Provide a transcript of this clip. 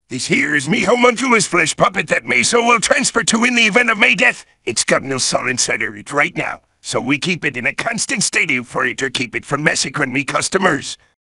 This here is me homunculus flesh puppet that Meso will transfer to in the event of my death. It's got no soul inside of it right now, so we keep it in a constant state for it to keep it from massacring me customers.